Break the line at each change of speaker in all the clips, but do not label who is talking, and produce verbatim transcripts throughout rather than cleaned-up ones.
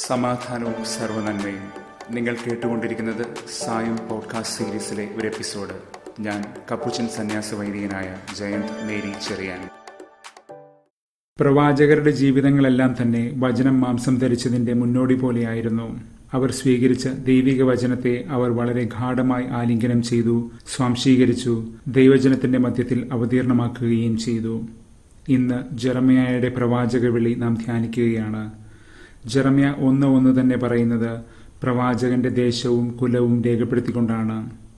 സമാധാനവും സർവ്വനന്മയും. നിങ്ങൾ കേട്ടുകൊണ്ടിരിക്കുന്നത് സായം പോഡ്കാസ്റ്റ് സീരീസിലെ ഒരു എപ്പിസോഡ്. ഞാൻ കപ്പുച്ചൻ സന്യാസ വൈദികനായ ജയന്ത് മേരി ചെറിയാൻ. പ്രവാചകരുടെ ജീവിതങ്ങളെല്ലാം തന്നെ വചനം മാംസം ധരിച്ചതിന്റെ മുന്നോടി പോലെയായിരുന്നു. അവർ സ്വീകരിച്ച ദൈവിക വചനത്തെ അവർ വളരെ ഗാഢമായി ആലിംഗനം ചെയ്തു, സ്വാംശീകരിച്ചു, ദൈവജനത്തിന്റെ മധ്യത്തിൽ അവതീർണമാക്കുകയും ചെയ്തു. ഇന്ന് ജെറമ്യായുടെ പ്രവാചക വിളി നാം ധ്യാനിക്കുകയാണ്. ജെറമ്യ ഒന്ന് ഒന്ന് തന്നെ പറയുന്നത് പ്രവാചകന്റെ ദേശവും കുലവും രേഖപ്പെടുത്തിക്കൊണ്ടാണ്.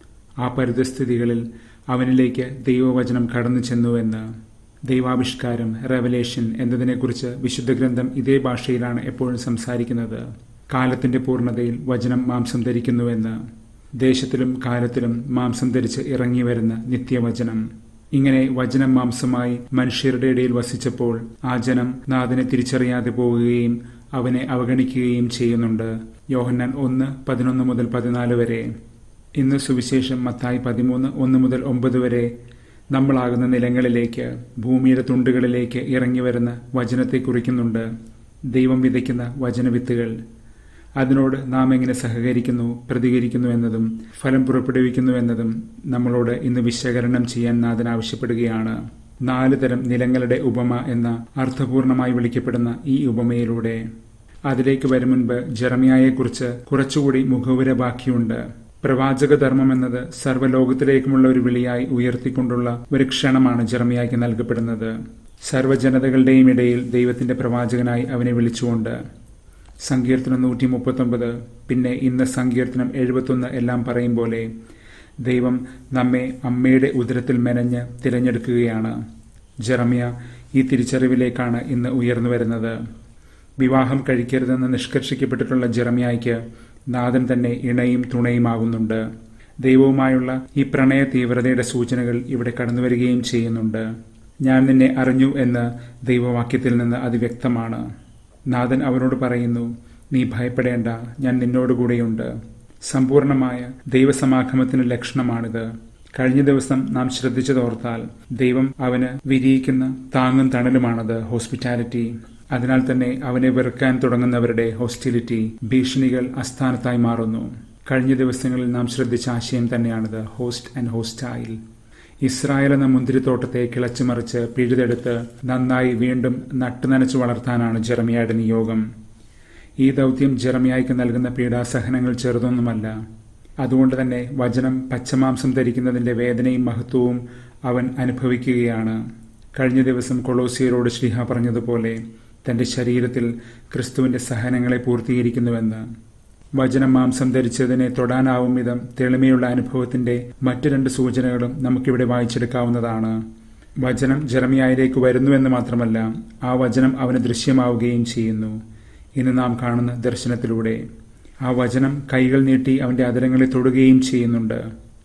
ആ പരിതസ്ഥിതികളിൽ അവനിലേക്ക് ദൈവവചനം കടന്നു ചെന്നുവെന്ന്. ദൈവാവിഷ്കാരം, റെവലേഷൻ എന്നതിനെക്കുറിച്ച് വിശുദ്ധ ഗ്രന്ഥം ഇതേ ഭാഷയിലാണ് എപ്പോഴും സംസാരിക്കുന്നത്. കാലത്തിന്റെ പൂർണ്ണതയിൽ വചനം മാംസം ധരിക്കുന്നുവെന്ന്. ദേശത്തിലും കാലത്തിലും മാംസം ധരിച്ച് ഇറങ്ങി വരുന്ന നിത്യവചനം. ഇങ്ങനെ വചനം മാംസമായി മനുഷ്യരുടെ ഇടയിൽ വസിച്ചപ്പോൾ ആ ജനം നാഥനെ തിരിച്ചറിയാതെ പോവുകയും അവനെ അവഗണിക്കുകയും ചെയ്യുന്നുണ്ട്. യോഹന്നാൻ ഒന്ന് പതിനൊന്ന് മുതൽ പതിനാല് വരെ. ഇന്ന് സുവിശേഷം മത്തായി പതിമൂന്ന് ഒന്ന് മുതൽ ഒമ്പത് വരെ നമ്മളാകുന്ന നിലങ്ങളിലേക്ക്, ഭൂമിയുടെ തുണ്ടുകളിലേക്ക് ഇറങ്ങി വരുന്ന വചനത്തെ കുറിക്കുന്നുണ്ട്. ദൈവം വിതയ്ക്കുന്ന വചനവിത്തുകൾ. അതിനോട് നാം എങ്ങനെ സഹകരിക്കുന്നു, പ്രതികരിക്കുന്നു എന്നതും ഫലം പുറപ്പെടുവിക്കുന്നു എന്നതും നമ്മളോട് ഇന്ന് വിശകലനം ചെയ്യാൻ നാഥൻ ആവശ്യപ്പെടുകയാണ്. നാല് തരം നിലങ്ങളുടെ ഉപമ എന്ന അർത്ഥപൂർണമായി വിളിക്കപ്പെടുന്ന ഈ ഉപമയിലൂടെ. അതിലേക്ക് വരും മുൻപ് ജെറമ്യായെക്കുറിച്ച് കുറച്ചുകൂടി മുഖവുര ബാക്കിയുണ്ട്. പ്രവാചക ധർമ്മം എന്നത് സർവ്വലോകത്തിലേക്കുമുള്ള ഒരു വിളിയായി ഉയർത്തിക്കൊണ്ടുള്ള ഒരു ക്ഷണമാണ് ജെറമ്യായ്ക്ക് നൽകപ്പെടുന്നത്. സർവ്വജനതകളുടെയും ഇടയിൽ ദൈവത്തിന്റെ പ്രവാചകനായി അവനെ വിളിച്ചുകൊണ്ട്. സങ്കീർത്തനം നൂറ്റി മുപ്പത്തൊമ്പത്, പിന്നെ ഇന്ന് സങ്കീർത്തനം എഴുപത്തൊന്ന് എല്ലാം പറയും പോലെ ദൈവം നമ്മെ അമ്മയുടെ ഉദരത്തിൽ മെനഞ്ഞ് തിരഞ്ഞെടുക്കുകയാണ്. ജെറമ്യ ഈ തിരിച്ചറിവിലേക്കാണ് ഇന്ന് ഉയർന്നു വരുന്നത്. വിവാഹം കഴിക്കരുതെന്ന് നിഷ്കർഷിക്കപ്പെട്ടിട്ടുള്ള ജെറമ്യായ്ക്ക് നാഥൻ തന്നെ ഇണയും തുണയുമാകുന്നുണ്ട്. ദൈവവുമായുള്ള ഈ പ്രണയ തീവ്രതയുടെ സൂചനകൾ ഇവിടെ കടന്നുവരികയും ചെയ്യുന്നുണ്ട്. ഞാൻ നിന്നെ അറിഞ്ഞു എന്ന് ദൈവവാക്യത്തിൽ നിന്ന് അത് വ്യക്തമാണ്. നാഥൻ അവനോട് പറയുന്നു, നീ ഭയപ്പെടേണ്ട, ഞാൻ നിന്നോടുകൂടെയുണ്ട്. സമ്പൂർണമായ ദൈവസമാഗമത്തിന് ലക്ഷണമാണിത്. കഴിഞ്ഞ ദിവസം നാം ശ്രദ്ധിച്ചതോർത്താൽ ദൈവം അവന് വിരിയിക്കുന്ന താങ്ങും തണലുമാണത്, ഹോസ്പിറ്റാലിറ്റി. അതിനാൽ തന്നെ അവനെ വെറുക്കാൻ തുടങ്ങുന്നവരുടെ ഹോസ്റ്റിലിറ്റി, ഭീഷണികൾ അസ്ഥാനത്തായി മാറുന്നു. കഴിഞ്ഞ ദിവസങ്ങളിൽ നാം ശ്രദ്ധിച്ച ആശയം തന്നെയാണിത്, ഹോസ്റ്റ് ആൻഡ് ഹോസ്റ്റൈൽ. ഇസ്രായേൽ എന്ന മുന്തിരിത്തോട്ടത്തെ കിളച്ചുമറിച്ച് പിഴുതെടുത്ത് നന്നായി വീണ്ടും നട്ടുനനച്ചു വളർത്താനാണ് ജെറമ്യായുടെ നിയോഗം. ഈ ദൗത്യം ജെറമ്യായ്ക്ക് നൽകുന്ന പീഡാസഹനങ്ങൾ ചെറുതൊന്നുമല്ല. അതുകൊണ്ട് തന്നെ വചനം പച്ചമാംസം ധരിക്കുന്നതിന്റെ വേദനയും മഹത്വവും അവൻ അനുഭവിക്കുകയാണ്. കഴിഞ്ഞ ദിവസം കൊളോസിയരോട് ശ്ലീഹ പറഞ്ഞതുപോലെ തന്റെ ശരീരത്തിൽ ക്രിസ്തുവിന്റെ സഹനങ്ങളെ പൂർത്തീകരിക്കുന്നുവെന്ന്. വചനം മാംസം ധരിച്ചതിനെ തൊടാനാവും വിധം തെളിമയുള്ള അനുഭവത്തിന്റെ മറ്റു രണ്ട് സൂചനകളും നമുക്കിവിടെ വായിച്ചെടുക്കാവുന്നതാണ്. വചനം ജെറമ്യായിലേക്ക് വരുന്നുവെന്ന് മാത്രമല്ല, ആ വചനം അവന് ദൃശ്യമാവുകയും ചെയ്യുന്നു. ഇന്ന് നാം കാണുന്ന ദർശനത്തിലൂടെ ആ വചനം കൈകൾ നീട്ടി അവന്റെ അധരങ്ങളെ തൊടുകയും ചെയ്യുന്നുണ്ട്.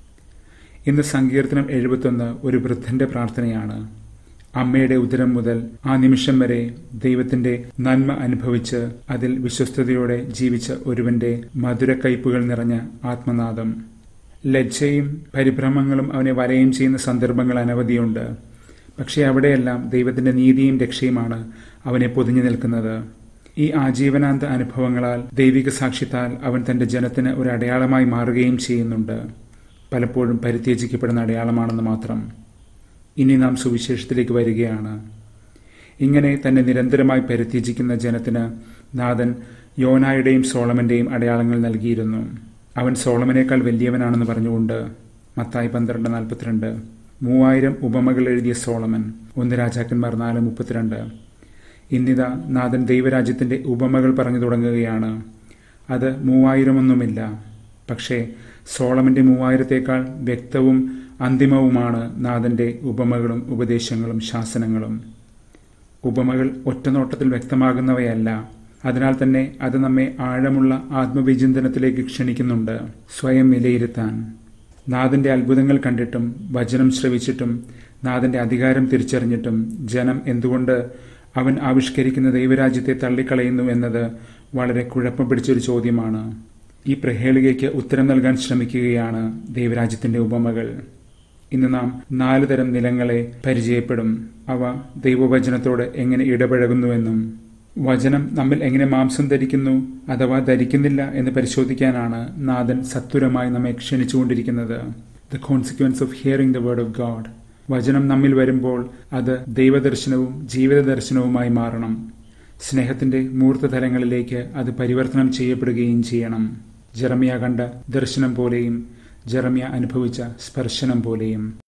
ഇന്ന് സങ്കീർത്തനം എഴുപത്തൊന്ന് ഒരു വൃദ്ധന്റെ പ്രാർത്ഥനയാണ്. അമ്മയുടെ ഉദരം മുതൽ ആ നിമിഷം വരെ ദൈവത്തിന്റെ നന്മ അനുഭവിച്ച് അതിൽ വിശ്വസ്തയോടെ ജീവിച്ച ഒരുവന്റെ മധുരക്കയ്പുകൾ നിറഞ്ഞ ആത്മനാദം. ലജ്ജയും പരിഭ്രമങ്ങളും അവനെ വലയം ചെയ്യുന്ന സന്ദർഭങ്ങൾ അനവധിയുണ്ട്. പക്ഷെ അവിടെയെല്ലാം ദൈവത്തിന്റെ നീതിയും രക്ഷയുമാണ് അവനെ പൊതിഞ്ഞു നിൽക്കുന്നത്. ഈ ആജീവനാന്ത അനുഭവങ്ങളാൽ, ദൈവിക സാക്ഷ്യത്താൽ അവൻ തന്റെ ജനത്തിന് ഒരു അടയാളമായി മാറുകയും ചെയ്യുന്നുണ്ട്. പലപ്പോഴും പരിത്യജിക്കപ്പെടുന്ന അടയാളമാണെന്ന് മാത്രം. ഇനി നാം സുവിശേഷത്തിലേക്ക് വരികയാണ്. ഇങ്ങനെ തന്നെ നിരന്തരമായി പരിത്യജിക്കുന്ന ജനത്തിന് നാഥൻ യോനായുടെയും സോളമന്റെയും അടയാളങ്ങൾ നൽകിയിരുന്നു. അവൻ സോളമനേക്കാൾ വലിയവനാണെന്ന് പറഞ്ഞുകൊണ്ട്. മത്തായി പന്ത്രണ്ട് നാൽപ്പത്തിരണ്ട്. മൂവായിരം ഉപമകൾ എഴുതിയ സോളമൻ. ഒന്ന് രാജാക്കന്മാർ നാല് മുപ്പത്തിരണ്ട്. ഇന്നിതാ നാഥൻ ദൈവരാജ്യത്തിന്റെ ഉപമകൾ പറഞ്ഞു തുടങ്ങുകയാണ്. അത് മൂവായിരമൊന്നുമില്ല. പക്ഷേ സോളമന്റെ മൂവായിരത്തേക്കാൾ വ്യക്തവും അന്തിമവുമാണ് നാഥന്റെ ഉപമകളും ഉപദേശങ്ങളും ശാസനങ്ങളും. ഉപമകൾ ഒറ്റനോട്ടത്തിൽ വ്യക്തമാകുന്നവയല്ല. അതിനാൽ തന്നെ അത് നമ്മെ ആഴമുള്ള ആത്മവിചിന്തനത്തിലേക്ക് ക്ഷണിക്കുന്നുണ്ട്, സ്വയം വിലയിരുത്താൻ. നാഥന്റെ അത്ഭുതങ്ങൾ കണ്ടിട്ടും വചനം ശ്രവിച്ചിട്ടും നാഥന്റെ അധികാരം തിരിച്ചറിഞ്ഞിട്ടും ജനം എന്തുകൊണ്ട് അവൻ ആവിഷ്കരിക്കുന്ന ദൈവരാജ്യത്തെ തള്ളിക്കളയുന്നു എന്നത് വളരെ കുഴപ്പം പിടിച്ചൊരു ചോദ്യമാണ്. ഈ പ്രഹേളികയ്ക്ക് ഉത്തരം നൽകാൻ ശ്രമിക്കുകയാണ് ദൈവരാജ്യത്തിന്റെ ഉപമകൾ. ഇന്ന് നാം നാല് തരം നിലങ്ങളെ പരിചയപ്പെടും. അവ ദൈവവചനത്തോട് എങ്ങനെ ഇടപഴകുന്നുവെന്നും വചനം നമ്മിൽ എങ്ങനെ മാംസം ധരിക്കുന്നു അഥവാ ധരിക്കുന്നില്ല എന്ന് പരിശോധിക്കാനാണ് നാഥൻ സത്വരമായി നമ്മെ ക്ഷണിച്ചുകൊണ്ടിരിക്കുന്നത്. The consequence of hearing the word of God. വചനം നമ്മിൽ വരുമ്പോൾ അത് ദൈവദർശനവും ജീവിത ദർശനവുമായി മാറണം. സ്നേഹത്തിന്റെ മൂർത്തതലങ്ങളിലേക്ക് അത് പരിവർത്തനം ചെയ്യപ്പെടുകയും ചെയ്യണം. ജെറമ്യ കണ്ട ദർശനം പോലെയും ജെറമ്യ അനുഭവിച്ച സ്പർശനം പോലെയും.